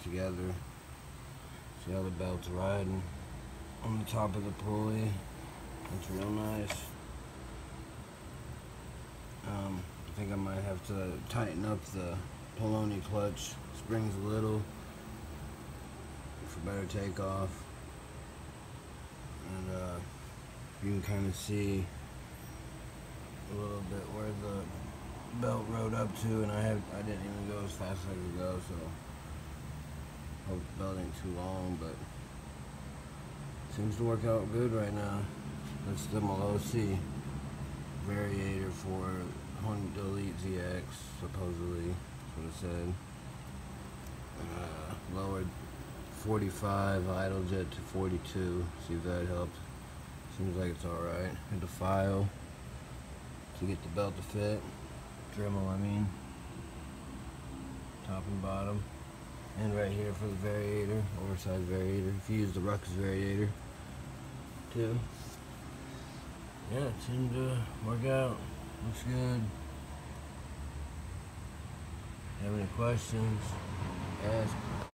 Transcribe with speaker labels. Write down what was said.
Speaker 1: together. See how the belt's riding on the top of the pulley. It's real nice. I think I might have to tighten up the Poloni clutch springs a little for better takeoff. And you can kind of see a little bit where the belt rode up to, and I didn't even go as fast as I could go, so hope the belt ain't too long, but seems to work out good right now. That's the Malossi variator for Honda Elite ZX, supposedly. That's what it said. Lowered 45 idle jet to 42. See if that helped. Seems like it's alright. Hit the file to get the belt to fit. Dremel, I mean. Top and bottom. And right here for the variator, oversized variator. If you use the Ruckus variator too. Yeah, it seemed to work out. Looks good. Have any questions? Ask.